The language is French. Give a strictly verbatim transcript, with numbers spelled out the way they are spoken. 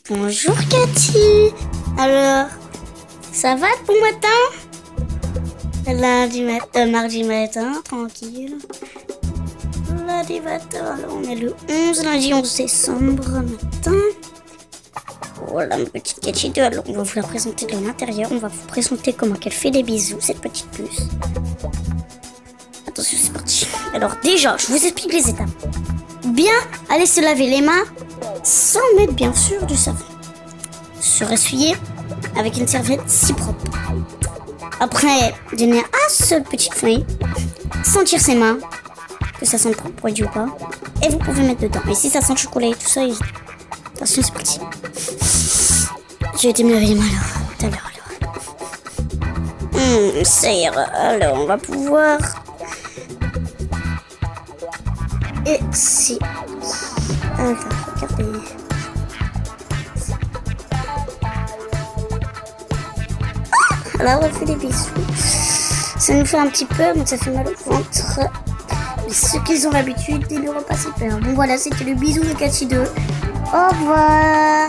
Bonjour Cathy. Alors, ça va le bon matin? Lundi matin, euh, mardi matin, tranquille. Lundi matin, alors on est le onze, lundi onze décembre matin. Voilà ma petite Cathy deux, alors on va vous la présenter de l'intérieur. On va vous présenter comment qu'elle fait des bisous, cette petite puce. Attention, c'est parti. Alors déjà, je vous explique les étapes. Bien aller se laver les mains sans mettre bien sûr du savon. Se ressuyer avec une serviette si propre. Après, donner un seul petite feuille, sentir ses mains, que ça sente propre, produit ou pas, et vous pouvez mettre dedans. Et si ça sent le chocolat et tout ça, et... attention, c'est parti. J'ai été me laver les mains alors, tout à l'heure alors. Hum, ça ira. Alors, on va pouvoir... Et si... Alors, regardez... Alors on fait des bisous. Ça nous fait un petit peu, donc ça fait mal au ventre. Mais ceux qui ont l'habitude, ils n'auront pas si peur. Bon voilà, c'était le bisou de Cathy deux. Au revoir.